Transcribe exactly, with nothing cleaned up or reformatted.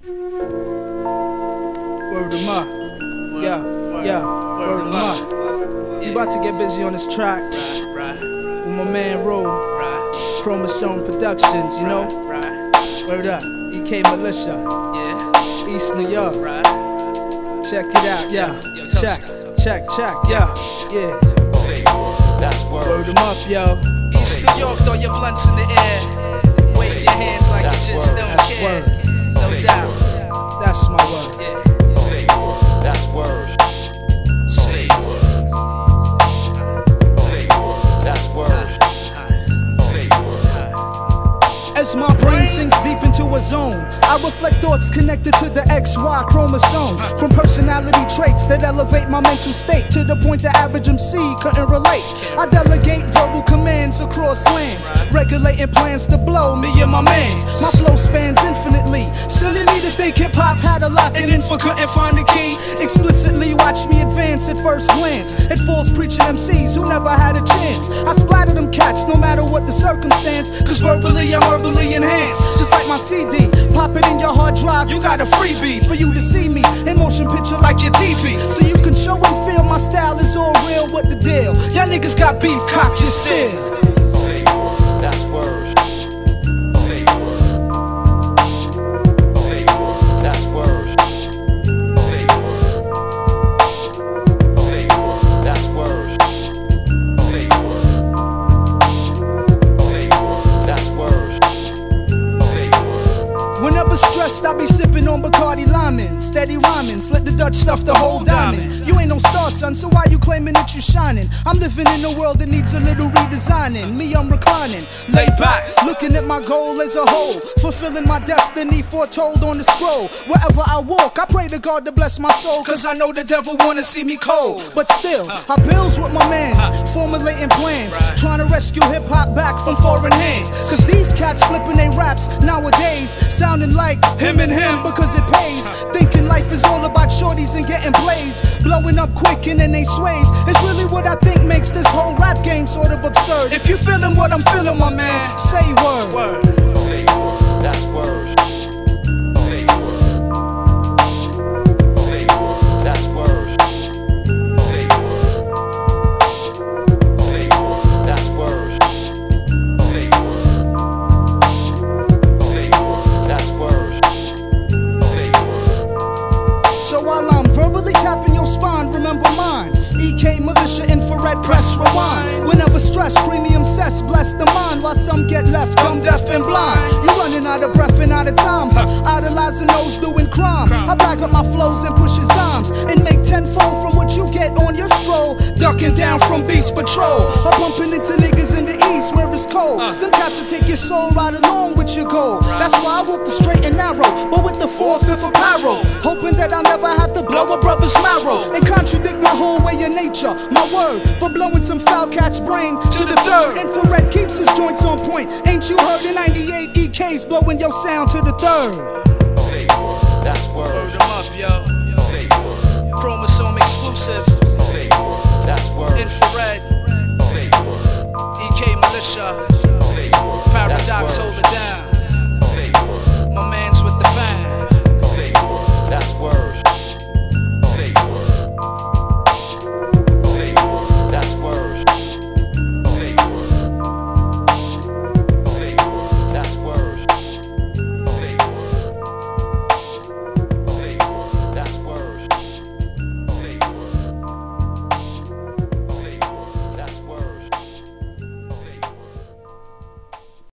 Word 'em up. Yeah, yeah, word 'em up. We about to get busy on this track with my man Ro, Chromosome Productions, you know? Word up, E K Militia, East New York. Check it out, yeah. Check, check, check, yeah, yeah. Word 'em up, yo. East New York, throw your blunts in the air. Wave your hands like you just don't That's care. word. No doubt. That's my word. Yeah. That's word. Say word. Say word. That's word. Say word. As my brain sinks deep into a zone, I reflect thoughts connected to the X Y chromosome. From personality traits that elevate my mental state to the point the average M C couldn't relate. I delegate verbal commands across lands, regulating plans to blow me and my mans. My flow spans infinitely. Silly me to think hip-hop had a lock and info couldn't find the key. Explicitly watch me advance at first glance. It falls preaching M Cs who never had a chance. I splatter them cats no matter what the circumstance, cause verbally I'm verbally enhanced. Just like my C D, pop it in your hard drive, you got a freebie for you to see me in motion picture like your T V, so you can show and feel my style is all real. What the deal? Y'all niggas got beef, cock your still. Say word. That's word. Say word. Say word. That's word. Say word. Say word. That's word. Say word. Say word. That's word. Say word. Whenever stressed, I be sipping on Bacardi Lyman. Steady rhyming, let the Dutch stuff the whole diamond. You ain't no star, son, so why you claiming that you shining? I'm living in a world that needs a little redesigning. Me, I'm reclining, laid back, looking at my goal as a whole, fulfilling my destiny foretold on the scroll. Wherever I walk, I pray to God to bless my soul, cause I know the devil wanna see me cold. But still, I builds with my mans, formulating plans, trying to rescue hip-hop back from foreign hands. Cause these cats flipping they raps nowadays, sounding like him and him because it pays. Thinking life is all about shorties and getting blazed, blowing up quick and then they sways. It's really what I think makes this whole rap game sort of absurd. If you feeling what I'm feeling, my man, say word. Word. Say word. That's word. Say word. Say word. That's word. Say word. Say word. That's word. Say word. Say word. That's word. Say word. So while I'm verbally tapping your spine, remember mine. E K Militia, infrared, press rewind. Whenever stress, premium cess, bless the mind. While some get left, dumb, deaf, and blind. You running out of breath and out of time, huh? Idolizing those doing crime. I bag up my flows and push his dimes and make tenfold from what you get on your stroll. Ducking down from Beast Patrol, or bumping into niggas in the east where it's cold. Them cats will take your soul right along with your goal. That's why I walk the straight and narrow, but with the four-fifth apparel, hoping that I'll never have to blow a brother's marrow and contradict my whole way of nature. My word for blowing some foul cat's brain to the third. Infrared keeps his joints on point. Ain't you heard in ninety-eight E K's blowing your sound to the third? Say word. That's word. Word 'em up, yo. Say word. Chromosome exclusive. Say word. That's word. Infrared. Say word. E K Militia. Say word. Paradox, hold it down.